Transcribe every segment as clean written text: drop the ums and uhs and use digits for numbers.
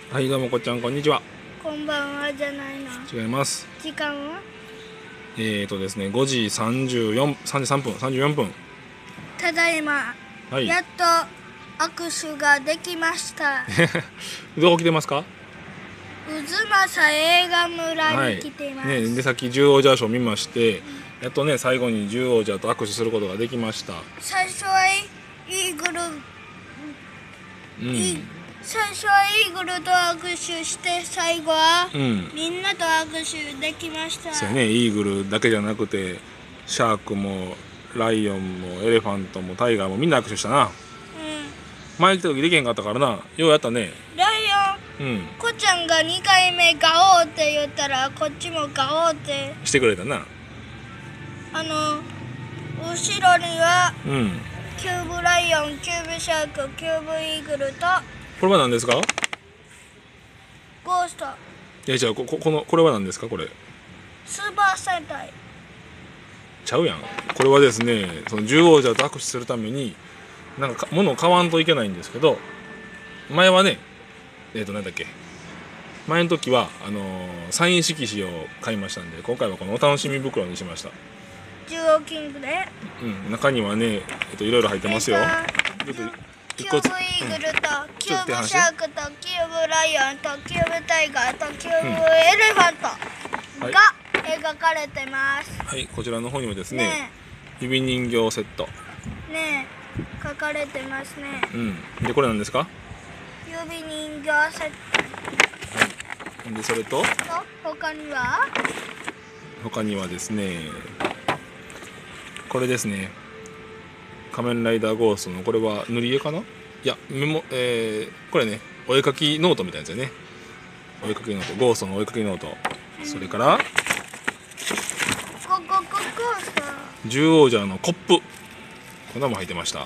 はい、どうもこっちゃん、こんにちは。 こんばんはじゃないの。 違います。 時間はですね、5時33分、34分。 ただいま、 はい。 やっと握手ができました。 どこ来てますか？ 渦政映画村に来ています。 ね、でさっき十王者賞を見まして、やっとね、最後に十王者と握手することができました。 最初はイーグル、最初はイーグルと握手して、最後は、みんなと握手できました。 そうね、イーグルだけじゃなくてシャークもライオンもエレファントもタイガーもみんな握手したな。前来た時できへんかったからな。ようやったね。 ライオン、こっちゃんが2回目ガオーって言ったらこっちもガオーってしてくれたな。 後ろには、キューブライオン、キューブシャーク、キューブイーグルとこれは何ですか？ ゴースト。 じゃあこれは何ですか？これスーパー戦隊ちゃうやん。これはですね、その十王者と握手するためになんか物を買わんといけないんですけど、前はね、なんだっけ、前の時はサイン色紙を買いましたんで、今回はこのお楽しみ袋にしました。 中央キングで、 中にはね、いろいろ入ってますよ。 キューブイーグルと、キューブシャークと、キューブライオンと、キューブタイガーと、キューブエレファントが描かれてます。 はい、こちらの方にもですね、指人形セット書かれてますね。 でこれなんですか？ 指人形セット。でそれと他にはですね、これですね。仮面ライダーゴーストのこれは塗り絵かな？いやこれね、お絵かきノートみたいなやつよね。お絵かきノート、ゴーストのお絵かきノート。それから十王者のコップ、こんなも入ってました。はい。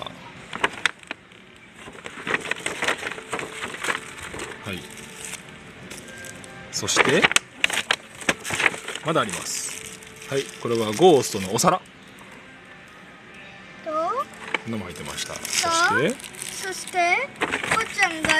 そしてまだあります。はい、これはゴーストのお皿、こんなも入ってました。 そしてこっちゃんが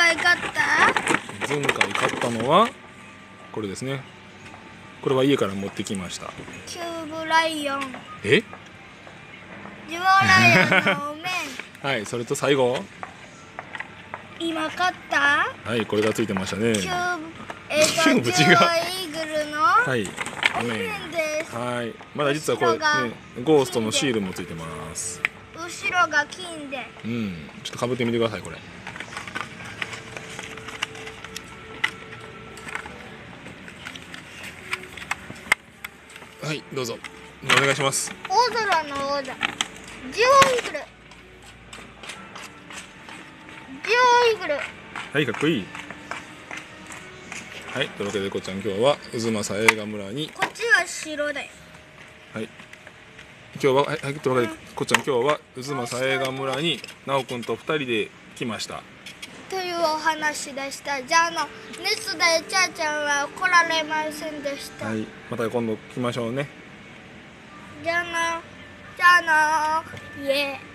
前回買ったのはこれですね。これは家から持ってきました。 キューブライオン、 ジュオライオンの面はい、それと最後今買ったはい、これがついてましたね。 キューブ、ジュオイーグルのお面です。 はい、まだ実はこれね、ゴーストのシールもついてます。 後ろが金で、 ちょっとかぶってみてください。これはい、どうぞお願いします。 大空の王者、ジュオイーグル、 はい、かっこいい。はい、というわけでこっちゃん、今日は渦政映画村に、 こっちは白で、 はい、今日はというわけでこっちゃん、今日は渦政映画村に直くんと2人で来ましたというお話でした。じゃあ熱でちゃーちゃんは来られませんでした。 はい、また今度来ましょうね。 じゃあなイエー。